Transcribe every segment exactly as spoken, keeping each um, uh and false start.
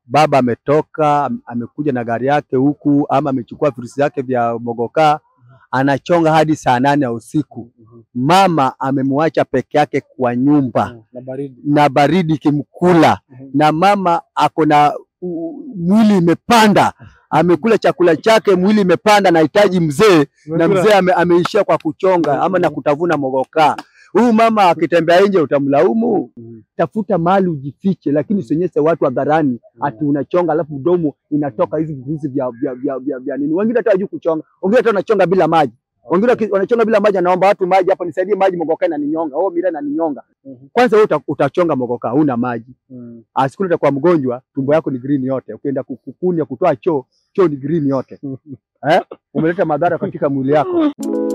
baba ametoka amekuja na gari yake huku ama amechukua virusi yake vya mogoka, anachonga hadi saa nane ya usiku. Mama amemwacha peke yake kwa nyumba na baridi, na baridi kimkula, na mama ako na mwili imepanda, amekula chakula chake, mwili imepanda, anahitaji mzee, na mzee ame, ameishia kwa kuchonga ama na kutavuna mogoka. Huyu mama akitembea nje utamlaumu. Tafuta mahali ujifiche, lakini usionyeshe watu hadharani ati unachonga alafu mdomo inatoka hizi virusi vya vya vya, vya, vya nini. Wengine hata hawajui kuchonga, wengine hata wanachonga bila maji, wengine wanachonga bila maji, anaomba watu maji, hapa nisaidie maji, mogoka na ninyonga. Oh, mira na ninyonga. Kwanza wewe utachonga mogoka huna maji, asikuleta kwa mgonjwa, tumbo yako ni green yote, ukienda kukukunya kutoa choo, choo ni green yote. Eh, umeleta madhara katika mwili yako.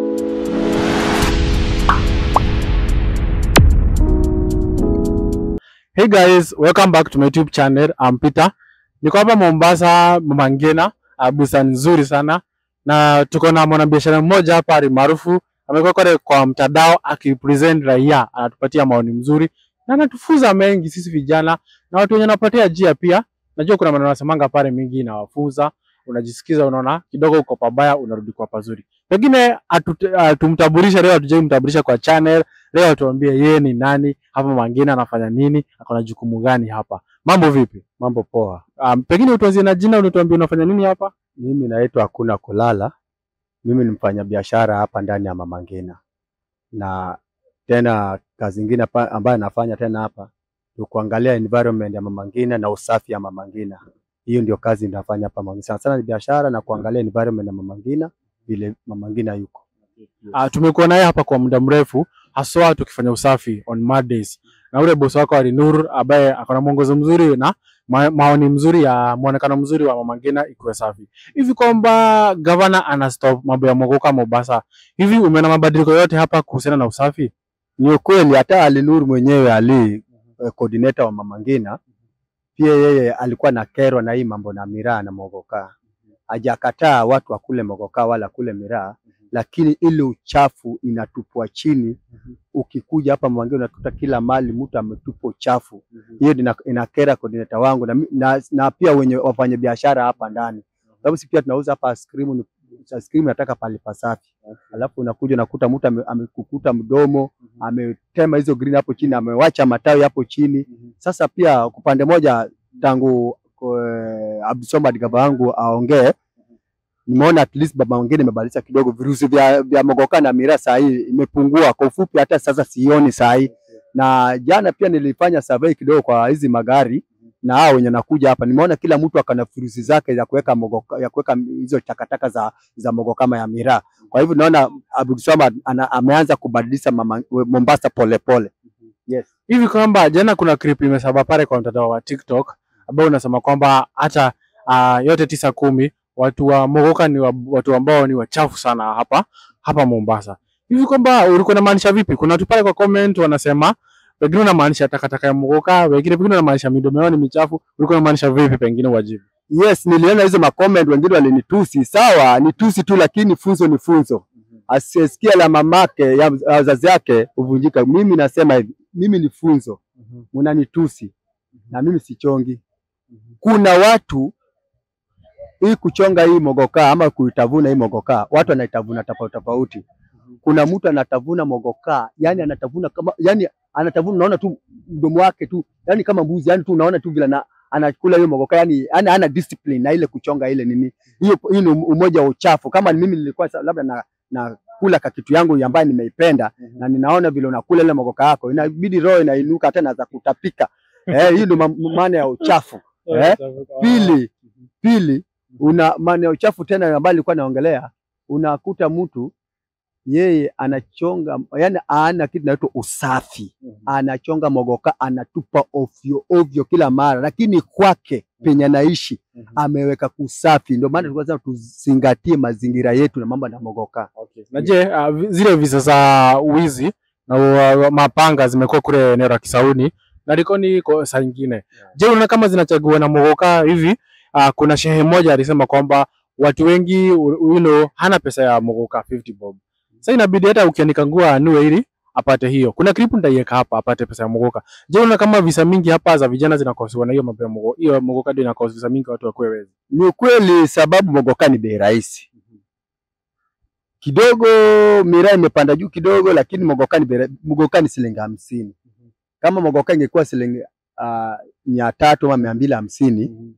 Hey guys, welcome back to my YouTube channel. I'm Peter. Niko hapa Mombasa, Mama Ngina, bustani nzuri sana. Na tuko na mwanabiashara mmoja hapa ali maarufu, amekuwa kwa kwa mtandao akipresent raia, anatupatia maoni mzuri na anatufunza mengi sisi vijana na watu wenye wanapatia ajira pia. Najua kuna maneno nasemanga pale mingi na wafunza, unajisikiza unaona kidogo uko pabaya unarudi kwa pazuri. Pengine tumtambulisha leo, atuje kumtambulisha kwa channel. Leo tuambie yeye ni nani, hapa Mama Ngina anafanya nini, akona jukumu gani hapa. Mambo vipi? Mambo poa. Um, pengine utuanzie na jina, unatuambia unafanya nini hapa? Mimi naitwa Hakuna Kulala. Mimi ni mfanya biashara hapa ndani ya Mama Ngina. Na tena kazi nyingine ambayo nafanya tena hapa ni kuangalia environment ya Mama Ngina na usafi ya Mama Ngina. Hiyo ndio kazi ninafanya hapa Mama Ngina. Sana sana ni biashara na kuangalia environment ya Mama Ngina vile Mama Ngina yuko. Ah, uh, tumekuwa naye hapa kwa muda mrefu, haswa tukifanya usafi on Mondays. Na ule boss wako Ali Nur ambaye akona mwongozo mzuri na ma maoni mzuri ya muonekano mzuri wa Mama Ngina ikuwe safi. Hivi kwamba governor ana stop mambo ya mogoka Mombasa. Hivi umeona mabadiliko yote hapa kuhusiana na usafi? Ni kweli, hata Ali Nur mwenyewe ali uh, coordinator wa Mama Ngina pia yeye alikuwa na kero na hii mambo na miraa na mogoka. Hajakataa watu wakule mogoka wala kule miraa, lakini ile uchafu inatupwa chini. Ukikuja hapa Mama Ngina unakuta kila mali mtu ametupa uchafu. Hiyo ina, inakera coordinator wangu na, na, na pia wenye wafanya biashara hapa ndani. Sababu si pia tunauza hapa ice cream, ni ice cream nataka pale pasafi. Alafu unakuja unakuta mtu amekukuta mdomo, ametema hizo green hapo chini, amewacha matawi hapo chini. Sasa pia upande moja tangu Abdulswamad gava wangu aongee, nimeona at least Mama Ngina imebadilisha kidogo, virusi vya, vya mogoka na miraa saa hii imepungua. Kwa ufupi hata sasa sioni saa hii. Na jana pia nilifanya survey kidogo kwa hizi magari na hao wenye nakuja hapa, nimeona kila mtu akana virusi zake za kuweka mogoka, ya kuweka hizo takataka za za mogoka kama ya miraa. Kwa hivyo naona Abdulswamad ameanza kubadilisha Mama Mombasa pole pole. Yes. Hivi kwamba jana kuna clip imesaba pale kwa mtandao wa TikTok ambao unasema kwamba hata uh, yote tisa kumi watu wa mogoka ni wa, watu ambao ni wachafu sana hapa hapa Mombasa. Hivi kwamba ulikuwa unamaanisha vipi? Kuna watu pale kwa comment wanasema pengine unamaanisha takataka ya mogoka, wengine pengine unamaanisha midomo yao ni michafu. Ulikuwa unamaanisha vipi pengine wajibu? Yes, niliona hizo ma comment, wengine walinitusi. Sawa, ni tusi tu, lakini funzo ni funzo. Asisikia la mamake ya wazazi yake uvunjika. Mimi nasema hivi, mimi ni funzo. Mnanitusi na mimi sichongi. Kuna watu hii kuchonga hii mogoka ama kuitavuna hii mogoka, watu wanaitavuna tofauti tofauti. Kuna mtu anatavuna mogoka, yani anatavuna kama yani anatavuna naona tu mdomo wake tu, yani kama mbuzi, yani tu unaona tu vile na anakula hiyo mogoka, yani ana ana discipline na ile kuchonga ile nini. Hiyo hii ni umoja wa uchafu. Kama mimi nilikuwa labda na na kula ka kitu yangu ambayo nimeipenda, mm -hmm. na ninaona vile unakula ile mogoka yako, inabidi roho inainuka tena za kutapika. Eh, hiyo ndio maana ya uchafu. Eh, pili pili una maana ya uchafu tena ambayo nilikuwa naongelea, unakuta mtu yeye anachonga, yani ana kitu inaitwa usafi. Mm -hmm. Anachonga mogoka anatupa ovyo ovyo kila mara, lakini kwake penye anaishi mm -hmm. ameweka kusafi. Ndio maana tulikuwa tunasema tuzingatie mazingira yetu na mambo na mogoka. Okay. Na je, uh, zile visa za wizi na uh, mapanga zimekuwa kule eneo la Kisauni na Likoni kwa saa nyingine. Yeah. Je, unaona kama zinachagua na mogoka hivi? Uh, kuna shehe mmoja alisema kwamba watu wengi you know, hana pesa ya mogoka fifty bob. Sasa inabidi hata ukianika nguo anue ili apate hiyo. Kuna clip nitaiweka hapa apate pesa ya mogoka. Je, unaona kama visa mingi hapa za vijana zinakosiwa na hiyo mambo ya mogoka? Hiyo mogoka ndio inakosa visa mingi watu wakuwe wezi. Ni ukweli, sababu mogoka ni bei rahisi. Kidogo miraa imepanda juu kidogo, lakini mogoka ni bei, mogoka ni shilingi hamsini. Kama mogoka ingekuwa shilingi uh, mia tatu ama mia mbili hamsini,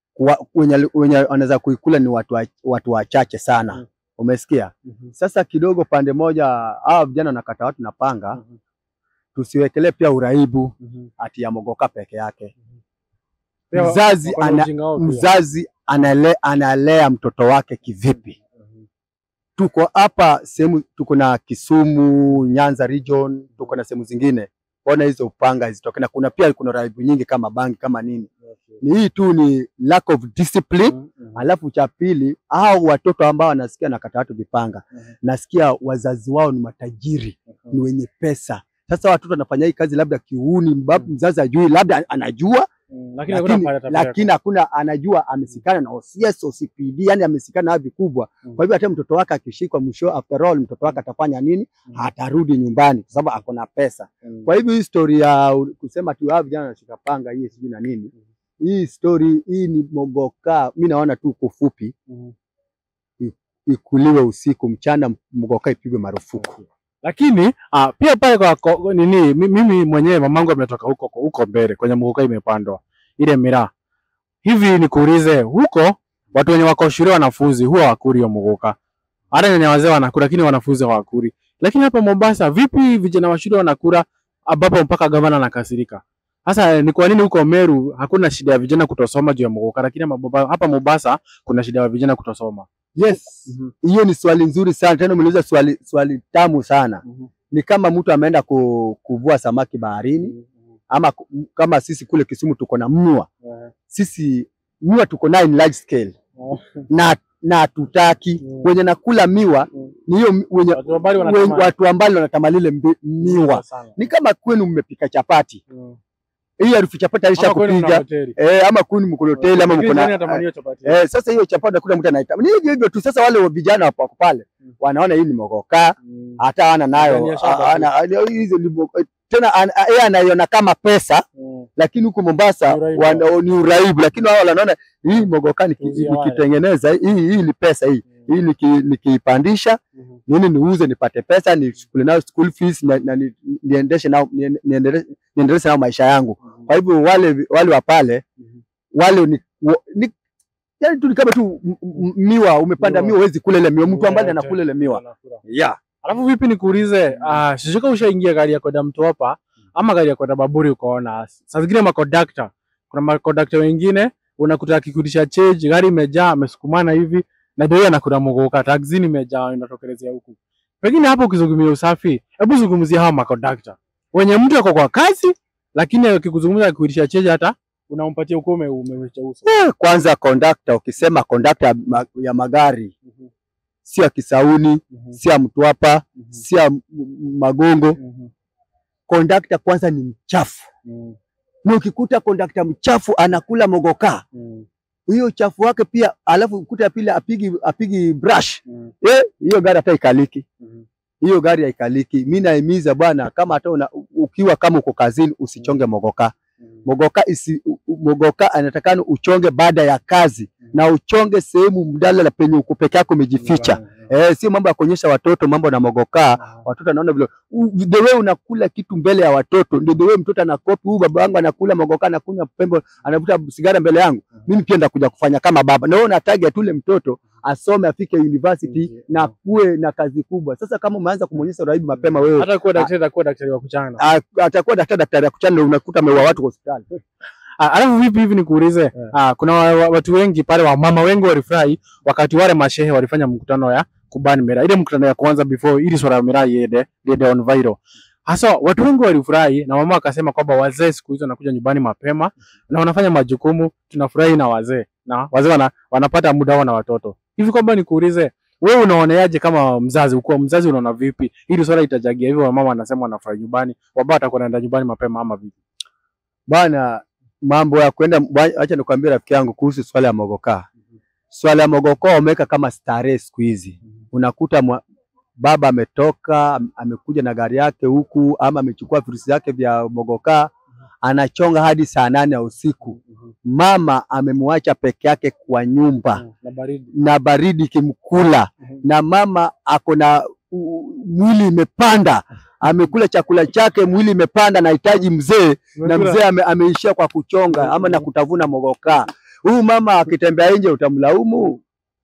wenye wenye wanaweza kuikula ni watu wa, watu wachache sana. Mm -hmm. Umesikia? Mm -hmm. Sasa kidogo pande moja hao vijana nakata watu na panga. Mm -hmm. Tusiwekelee pia uraibu. Mm -hmm. Ati ya mogoka peke yake. Mm -hmm. Mzazi ana, mzazi anale, analea mtoto wake kivipi? Mm -hmm. Tuko hapa sehemu, tuko na Kisumu, Nyanza region, tuko na sehemu zingine. Ona hizo upanga zitokana. Kuna pia kuna uraibu nyingi kama bangi kama nini. Ni hii tu ni lack of discipline. Mm -hmm. Alafu cha pili, hao watoto ambao wanasikia nakata watu vipanga. Mm -hmm. Nasikia wazazi wao ni matajiri. Mm -hmm. Ni wenye pesa. Sasa watoto wanafanya hii kazi labda kiuni, mbabu mm -hmm. mzazi ajui, labda anajua. Mm, lakini hakuna lakini hakuna anajua amesikana na O C S, O C P D, yani amesikana na vikubwa. Mm -hmm. Kwa hivyo hata mtoto wake akishikwa mwisho, after all mtoto wake atafanya nini? Mm -hmm. Atarudi nyumbani kwa sababu ako na pesa. Mm -hmm. Kwa hivyo hii story ya kusema tu hao vijana wanashika panga hii sijui na nini. Mm -hmm. Hii story hii ni mogoka, mimi naona tu kufupi. Mm -hmm. Ikuliwe usiku, mchana mogoka ipigwe marufuku. Lakini ah, pia pale kwa nini mimi mwenyewe mamangu ametoka huko huko mbele kwenye mogoka imepandwa ile miraa. Hivi nikuulize, huko watu wenye wako shule wanafunzi huwa hawakuri hiyo mogoka. Hata wenye wazee wanakula lakini wanafunzi hawakuri. Lakini hapa Mombasa vipi vijana wa shule wanakula ambapo mpaka gavana anakasirika? Sasa ni kwa nini huko Meru hakuna shida ya vijana kutosoma juu ya mogoka, lakini hapa Mombasa kuna shida ya vijana kutosoma? Yes. Mm -hmm. Hiyo ni swali nzuri sana. Tena umeuliza swali swali tamu sana. Mm -hmm. Ni kama mtu ameenda ku, kuvua samaki baharini. Mm -hmm. Ama kama sisi kule Kisumu tuko na mnua. Mm -hmm. Sisi miwa tuko na in large scale. Mm -hmm. Na na tutaki. Mm -hmm. Wenye nakula miwa. Mm -hmm. Ni hiyo wenye watu ambao wanatamalile miwa. Ni kama kwenu mmepika chapati. Mm -hmm. Hii harufu chapati alisha kupiga eh, ama kuni mko hoteli ama mko na eh, sasa hiyo chapati nakula mtu anaita ni hivyo hivyo tu. Sasa wale vijana hapo pale mm. wanaona hii ni mogoka mm. hata ana nayo ana hizo tena yeye anaiona kama pesa mm. lakini huko Mombasa ni uraibu, lakini wao wanaona hii mogoka nikitengeneza hii hii ni pesa hii mm. hii nikipandisha mm. nini niuze nipate pesa ni shule nao school fees na, na niendeshe nao niendeleze niendeleze nao maisha yangu. Kwa hivyo wale wale wa pale wale ni, ni yani tu kama tu miwa umepanda miwa huwezi kula ile miwa, mtu ambaye anakula ile miwa. Yeah. Alafu vipi nikuulize, ah sijui ushaingia gari ya kwenda Mtwapa ama gari ya kwenda Baburi ukaona saa zingine ma conductor, kuna ma conductor wengine unakuta akikudisha change gari imejaa amesukumana hivi na ndio anakula mogoka, taxi imejaa inatokelezea huku. Pengine hapo ukizungumzia usafi, hebu zungumzia hawa ma conductor wenye mtu yuko kwa kazi lakini akikuzungumza akikuitisha cheje hata unampatia ukome umewecha uso. Yeah, kwanza conductor ukisema conductor ya magari mm -hmm. si ya Kisauni, mm -hmm. si ya Mtwapa, mm -hmm. si ya Magongo. Mm -hmm. Conductor kwanza ni mchafu. Mm -hmm. Na ukikuta conductor mchafu anakula mogoka. Mm -hmm. Hiyo uchafu wake pia alafu ukuta pili apigi apigi brush. Mm -hmm. Eh, hiyo gari hata ikaliki. Mm -hmm. Hiyo gari haikaliki. Mimi naimiza bwana, kama hata una, ukiwa kama uko kazini usichonge mogoka. Mm. Mogoka isi mogoka anatakana uchonge baada ya kazi. Mm. Na uchonge sehemu mdala penye uko peke yako umejificha. Mm. Eh, sio mambo ya kuonyesha watoto mambo na mogoka. Mm. Watoto anaona vile the way unakula kitu mbele ya watoto ndio the way mtoto anakopi. Huyu baba yangu anakula mogoka, anakunywa pembe, anavuta sigara mbele yangu. Mm. Mimi pia ndakuja kufanya kama baba. Na wewe unataja tule mtoto asome afike university. Mm -hmm. na kuwe na kazi kubwa. Sasa kama umeanza kumuonyesha uraibu mapema wewe hata kuwa daktari atakuwa daktari wa kuchana. Atakuwa daktari daktari wa kuchana unakuta ameua watu hospitali. Alafu vipi hivi nikuulize, yeah. ah kuna watu wengi pale wa mama wengi walifurahi wakati wale mashehe walifanya mkutano ya kubani miraa. Ile mkutano ya kwanza before ili swala miraa iende iende on viral. Hasa watu wengi walifurahi na mama akasema kwamba wazee siku hizo wanakuja nyumbani mapema na wanafanya majukumu, tunafurahi na wazee. Na wazee wana, wanapata muda wao na watoto. Hivi kwamba nikuulize, wewe unaoneaje kama mzazi? Uko mzazi unaona vipi ili swala itajagia hivyo mama wanasema wanafurahi nyumbani, baba atakuwa anaenda nyumbani mapema ama vipi? Bana, mambo ya kwenda, acha nikwambie rafiki yangu kuhusu swala ya mogoka. Mm -hmm. Swala ya mogoka wameka kama starehe siku hizi. Mm -hmm. Unakuta mwa, baba ametoka amekuja na gari yake huku ama amechukua virusi yake vya mogoka, anachonga hadi saa nane ya usiku. Mama amemwacha peke yake kwa nyumba na baridi, na baridi kimkula, na mama ako na mwili imepanda, amekula chakula chake, mwili imepanda, anahitaji mzee, na mzee ame, ameishia kwa kuchonga ama na kutavuna mogoka. Huyu mama akitembea nje utamlaumu?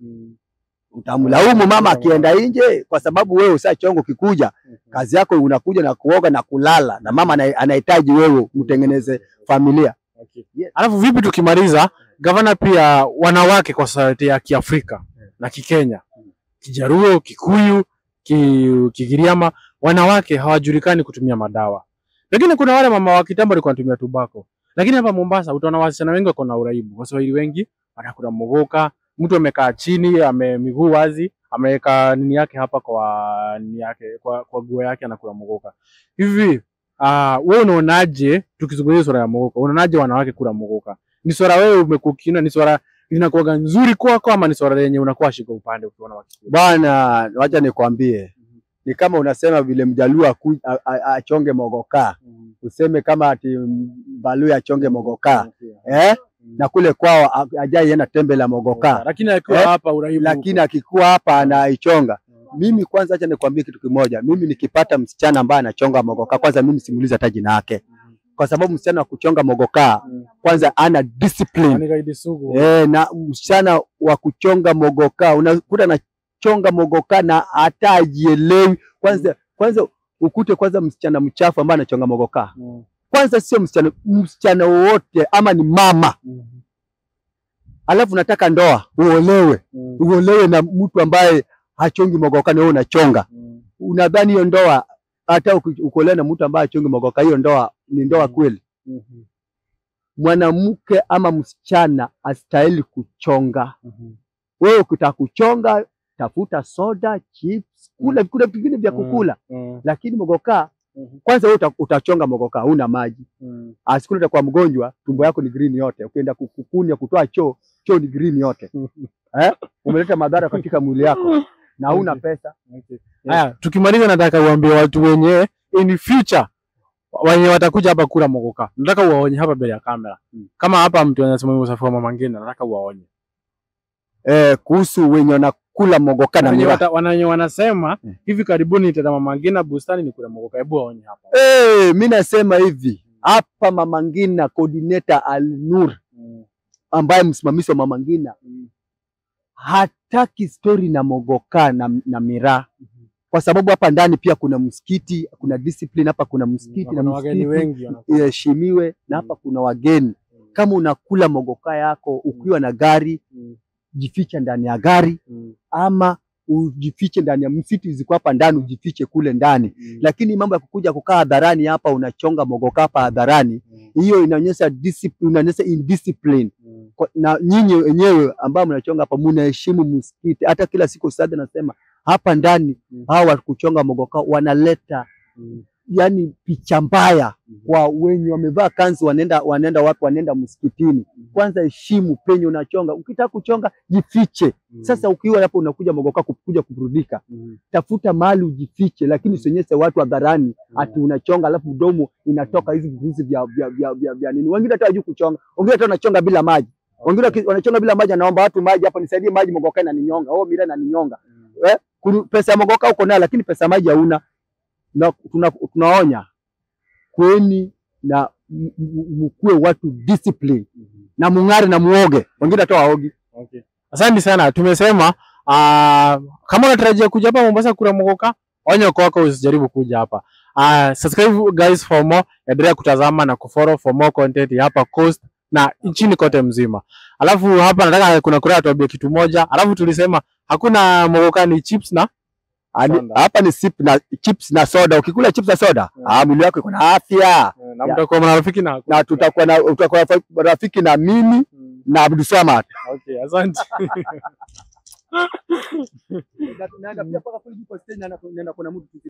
Utamlaumu mama akienda nje? Kwa sababu wewe usachongo, kikuja kazi yako unakuja na kuoga na kulala, na mama anahitaji wewe mtengeneze familia. Okay. Yeah. Alafu vipi tukimaliza, gavana, pia wanawake kwa society ya Kiafrika na Kikenya, Kijaruo, Kikuyu, Kigiriama, wanawake hawajulikani kutumia madawa. Lakini kuna wale mama wa kitambo walikuwa wanatumia tobacco. Lakini hapa Mombasa utaona wasichana wengi wako na uraibu. Waswahili wengi wanakula mogoka, mtu amekaa chini, ame miguu wazi, ameweka nini yake hapa kwa nini yake kwa kwa guo yake, anakula mogoka. Hivi ah uh, wewe unaonaje tukizungumzia swala ya mogoka? Unaonaje wanawake kula mogoka? Ni swala wewe umekukina, ni swala linakuwa nzuri kwako ama ni swala lenye unakuwa shika upande ukiona wakikula? Bwana, wacha nikwambie. Mm -hmm. Ni kama unasema vile Mjaluo achonge mogoka. Mm -hmm. Useme kama ati Mbaluya achonge mogoka. Mm -hmm. Eh? Mm -hmm. Na kule kwao ajai yena tembe la mogoka. Mm -hmm. Lakini akiwa eh? hapa uraibu. Lakini akikuwa hapa anaichonga. Mm -hmm. Mimi kwanza acha nikwambie kitu kimoja. Mimi nikipata msichana ambaye anachonga mogoka, kwanza mimi simuuliza hata jina yake. Kwa sababu msichana wa kuchonga mogoka kwanza ana discipline. Eh, na msichana wa kuchonga mogoka unakuta na chonga mogoka na hata ajielewi. Kwanza kwanza ukute kwanza msichana mchafu ambaye anachonga mogoka. Kwanza sio msichana msichana wote ama ni mama. Alafu nataka ndoa, uolewe. Uolewe na mtu ambaye hachongi mogoka na wewe unachonga. Unadhani hiyo ndoa, hata ukolewa na mtu ambaye hachongi mogoka, hiyo ndoa ni ndoa kweli? Mm -hmm. Mwanamke ama msichana astahili kuchonga. Mm -hmm. Wewe ukitaka kuchonga, tafuta soda, chips, kula vikula vingine vya kukula. Mm -hmm. Lakini mogoka, mm -hmm. kwanza wewe utachonga mogoka, huna maji. Mm -hmm. Asikule utakuwa mgonjwa, tumbo yako ni green yote. Ukienda kukukunya kutoa choo, choo ni green yote. Eh? Umeleta madhara katika mwili yako na huna pesa. Okay. Haya, yeah. Tukimaliza nataka uambie watu wenye in future wenye watakuja hapa kula mogoka, nataka uwaonye hapa mbele ya kamera. Hmm. Kama hapa mtu anasema usafi wa Mama Ngina, nataka uwaonye eh kuhusu wenye wanakula mogoka na miwa. Wananyo wanasema hmm. hivi karibuni nitaenda Mama Ngina bustani ni kula mogoka. Hebu waonye hapa. Eh, mimi nasema hivi, hapa Mama Ngina coordinator Al-Nur hmm. ambaye msimamizi wa Mama Ngina hmm. hataki story na mogoka na, na miraa. Hmm. Kwa sababu hapa ndani pia kuna msikiti, kuna discipline hapa, kuna msikiti mm, na wageni wengi iheshimiwe. Mm. Na hapa kuna wageni. Mm. Kama unakula mogoka yako ukiwa na gari, mm. jifiche ndani ya gari. Mm. Ama ujifiche ndani ya msikiti, ziko hapa ndani, ujifiche kule ndani. Mm. Lakini mambo ya kukuja kukaa hadharani hapa unachonga mogoka hapa hadharani, hiyo mm. inaonyesha discipline, inaonyesha indiscipline. Mm. Na nyinyi wenyewe ambao mnachonga hapa mnaheshimu msikiti. Hata kila siku sada nasema hapa ndani mm. hao wa kuchonga mogoka wanaleta mm. yani picha mbaya mm. kwa wenye wamevaa kanzu, wanaenda wanaenda wapi? Wanaenda msikitini. Mm. Kwanza heshimu penye unachonga. Ukitaka kuchonga jifiche. Mm. Sasa ukiwa hapo unakuja mogoka kukuja kuburudika, mm. tafuta mahali ujifiche, lakini usionyeshe watu hadharani mm. ati unachonga alafu mdomo inatoka hizi vizi vya vya vya, vya, vya nini. Wengine hata hawajui kuchonga, wengine hata wanachonga bila maji. Wengine okay. wanachonga bila maji, anaomba watu maji hapa, nisaidie maji, mogoka inaninyonga. Oh, mira inaninyonga. Mm. Eh? Kuna pesa mogoka uko nayo lakini pesa maji hauna. Na tuna, tunaonya kweni na mkue watu discipline. Mm -hmm. na mung'are na muoge. Wengine hata waogi. Okay. Asante sana. Tumesema uh, kama unatarajia kuja hapa Mombasa kula mogoka, onyo kwako usijaribu kuja hapa. Uh, subscribe guys for more, endelea kutazama na kufollow for more content hapa Coast na nchini kote mzima. Alafu hapa nataka kuna kurea tuambie kitu moja. Alafu tulisema hakuna mogoka, ni chips na hapa ni sip na chips na soda. Ukikula chips na soda, yeah. ah mwili wako iko na afya. Yeah. Na mtakuwa marafiki na na tutakuwa na tutakuwa rafiki na mimi hmm. na Abdul Samad. Okay, asante. Na pia paka kule jiko stage na kuna mtu